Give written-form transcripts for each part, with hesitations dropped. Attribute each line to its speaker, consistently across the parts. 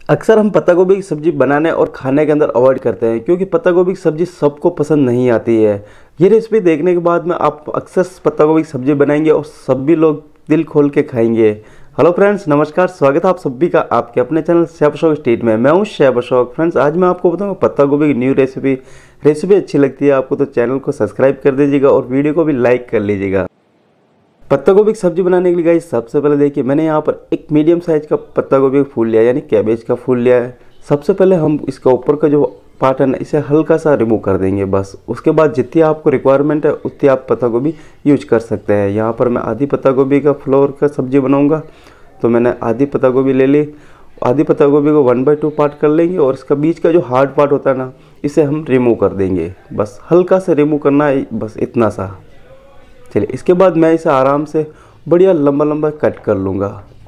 Speaker 1: अक्सर हम पत्ता गोभी की सब्ज़ी बनाने और खाने के अंदर अवॉइड करते हैं क्योंकि पत्ता गोभी की सब्ज़ी सबको पसंद नहीं आती है। ये रेसिपी देखने के बाद में आप अक्सर पत्ता गोभी की सब्ज़ी बनाएंगे और सभी लोग दिल खोल के खाएंगे। हेलो फ्रेंड्स, नमस्कार, स्वागत है आप सभी का आपके अपने चैनल शेफ अशोक स्ट्रीट में। मैं हूँ शेफ अशोक। फ्रेंड्स, आज मैं आपको बताऊँगा पत्ता गोभी की न्यू रेसिपी अच्छी लगती है आपको तो चैनल को सब्सक्राइब कर दीजिएगा और वीडियो को भी लाइक कर लीजिएगा। पत्ता गोभी की सब्जी बनाने के लिए गाइस सबसे पहले देखिए मैंने यहाँ पर एक मीडियम साइज का पत्ता गोभी का फूल लिया यानी कैबेज का फूल लिया है। सबसे पहले हम इसका ऊपर का जो पार्ट है ना इसे हल्का सा रिमूव कर देंगे बस। उसके बाद जितनी आपको रिक्वायरमेंट है उतनी आप पत्ता गोभी यूज कर सकते हैं। यहाँ पर मैं आधी पत्ता गोभी का फ्लोर का सब्जी बनाऊँगा तो मैंने आधी पत्ता गोभी ले ली। आधी पत्ता गोभी को 1/2 पार्ट कर लेंगे और इसका बीच का जो हार्ड पार्ट होता है ना इसे हम रिमूव कर देंगे। बस हल्का से रिमूव करना है, बस इतना सा। चलिए, इसके बाद मैं इसे आराम से बढ़िया लंबा लंबा कट कर लूँगा।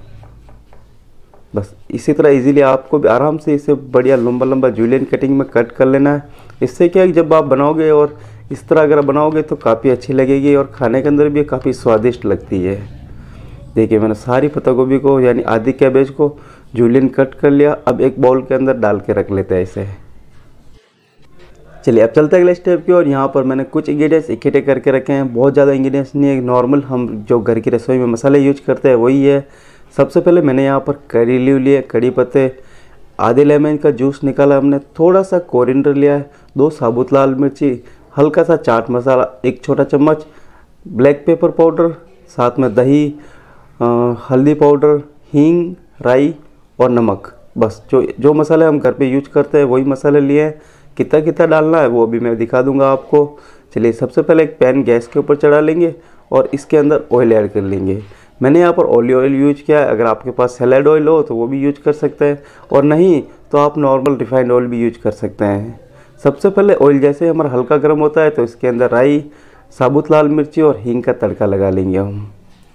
Speaker 1: बस इसी तरह इजीली आपको भी आराम से इसे बढ़िया लंबा लंबा जूलियन कटिंग में कट कर लेना है। इससे क्या है जब आप बनाओगे और इस तरह अगर बनाओगे तो काफ़ी अच्छी लगेगी और खाने के अंदर भी काफ़ी स्वादिष्ट लगती है। देखिए मैंने सारी पत्ता गोभी को यानी आधी कैबेज को जूलियन कट कर लिया। अब एक बाउल के अंदर डाल के रख लेते हैं इसे। चलिए अब चलते हैं अगले स्टेप की ओर। यहाँ पर मैंने कुछ इंग्रेडिएंट्स इकट्ठे करके रखे हैं। बहुत ज़्यादा इंग्रेडिएंट्स नहीं है, नॉर्मल हम जो घर की रसोई में मसाले यूज करते हैं वही है। सबसे पहले मैंने यहाँ पर करी लीव लिए, कड़ी पत्ते, आधे लेमन का जूस निकाला हमने, थोड़ा सा कोरिएंडर लिया है, 2 साबुत लाल मिर्ची, हल्का सा चाट मसाला 1 छोटा चम्मच, ब्लैक पेपर पाउडर, साथ में दही, हल्दी पाउडर, हींग, राई और नमक। बस जो मसाले हम घर पे यूज करते हैं वही मसाले लिए हैं। कितना कितना डालना है वो भी मैं दिखा दूंगा आपको। चलिए सबसे पहले एक पैन गैस के ऊपर चढ़ा लेंगे और इसके अंदर ऑयल ऐड कर लेंगे। मैंने यहाँ पर ऑलिव ऑयल यूज किया है। अगर आपके पास सैलेड ऑयल हो तो वो भी यूज कर सकते हैं और नहीं तो आप नॉर्मल रिफाइंड ऑयल भी यूज कर सकते हैं। सबसे पहले ऑयल जैसे हमारा हल्का गर्म होता है तो इसके अंदर राई, साबुत लाल मिर्ची और हींग का तड़का लगा लेंगे हम।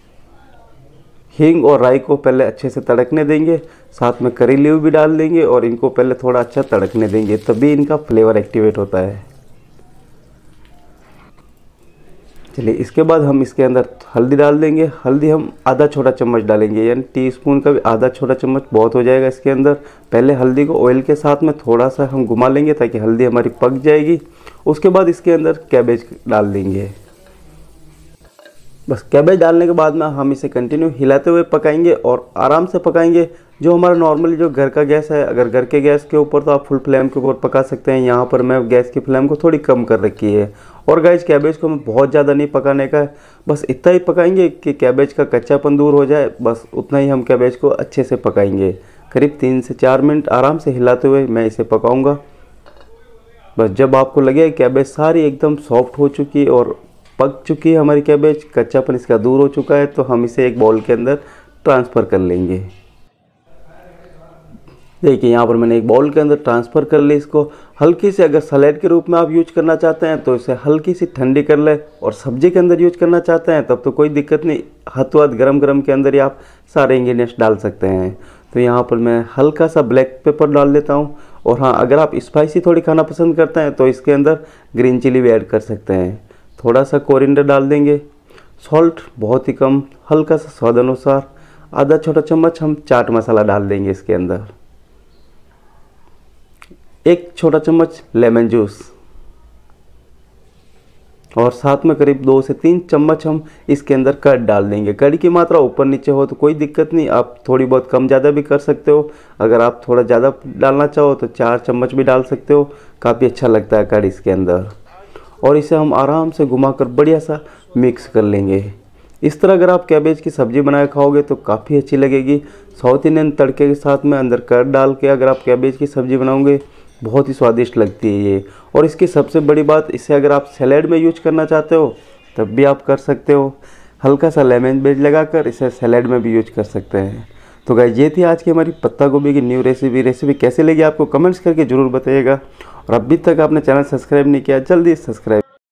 Speaker 1: हींग और राई को पहले अच्छे से तड़कने देंगे, साथ में करी लीव भी डाल देंगे और इनको पहले थोड़ा अच्छा तड़कने देंगे, तभी इनका फ्लेवर एक्टिवेट होता है। चलिए इसके बाद हम इसके अंदर हल्दी डाल देंगे। हल्दी हम आधा छोटा चम्मच डालेंगे यानी टीस्पून का भी आधा छोटा चम्मच बहुत हो जाएगा इसके अंदर। पहले हल्दी को ऑयल के साथ में थोड़ा सा हम घुमा लेंगे ताकि हल्दी हमारी पक जाएगी। उसके बाद इसके अंदर कैबेज डाल देंगे। बस कैबेज डालने के बाद में हम इसे कंटिन्यू हिलाते हुए पकाएंगे और आराम से पकाएंगे। जो हमारा नॉर्मली जो घर का गैस है, अगर घर के गैस के ऊपर तो आप फुल फ्लेम के ऊपर पका सकते हैं। यहाँ पर मैं गैस की फ्लेम को थोड़ी कम कर रखी है। और गाइस कैबेज को हमें बहुत ज़्यादा नहीं पकाने का है, बस इतना ही पकाएंगे कि कैबेज का कच्चापन दूर हो जाए। बस उतना ही हम कैबेज को अच्छे से पकाएंगे। करीब 3 से 4 मिनट आराम से हिलाते हुए मैं इसे पकाऊँगा। बस जब आपको लगे कैबेज सारी एकदम सॉफ्ट हो चुकी और पक चुकी है हमारी कैबेज, कच्चापन इसका दूर हो चुका है, तो हम इसे एक बाउल के अंदर ट्रांसफ़र कर लेंगे। देखिए यहाँ पर मैंने एक बाउल के अंदर ट्रांसफ़र कर ली इसको। हल्की से अगर सलाद के रूप में आप यूज करना चाहते हैं तो इसे हल्की सी ठंडी कर ले और सब्जी के अंदर यूज करना चाहते हैं तब तो कोई दिक्कत नहीं, हाथों हाथ गरम गरम के अंदर ही आप सारे इंग्रेडिएंट्स डाल सकते हैं। तो यहाँ पर मैं हल्का सा ब्लैक पेपर डाल देता हूँ। और हाँ, अगर आप स्पाइसी थोड़ी खाना पसंद करते हैं तो इसके अंदर ग्रीन चिली भी ऐड कर सकते हैं। थोड़ा सा कोरिएंडर डाल देंगे। सॉल्ट बहुत ही कम, हल्का सा स्वाद अनुसार। आधा छोटा चम्मच हम चाट मसाला डाल देंगे इसके अंदर। 1 छोटा चम्मच लेमन जूस और साथ में करीब 2 से 3 चम्मच हम इसके अंदर कर्ड डाल देंगे। कर्ड की मात्रा ऊपर नीचे हो तो कोई दिक्कत नहीं, आप थोड़ी बहुत कम ज़्यादा भी कर सकते हो। अगर आप थोड़ा ज़्यादा डालना चाहो तो 4 चम्मच भी डाल सकते हो, काफ़ी अच्छा लगता है कर्ड इसके अंदर। और इसे हम आराम से घुमाकर बढ़िया सा मिक्स कर लेंगे। इस तरह अगर आप कैबेज की सब्ज़ी बना के खाओगे तो काफ़ी अच्छी लगेगी। साउथ इंडियन तड़के के साथ में अंदर कर्ड डाल के अगर आप कैबेज की सब्ज़ी बनाओगे बहुत ही स्वादिष्ट लगती है ये। और इसकी सबसे बड़ी बात, इसे अगर आप सैलेड में यूज करना चाहते हो तब भी आप कर सकते हो। हल्का सा लेमन बेज लगाकर इसे सैलेड में भी यूज कर सकते हैं। तो गाइस ये थी आज की हमारी पत्ता गोभी की न्यू रेसिपी कैसे लगी आपको कमेंट्स करके ज़रूर बताइएगा। और अभी तक आपने चैनल सब्सक्राइब नहीं किया जल्दी सब्सक्राइब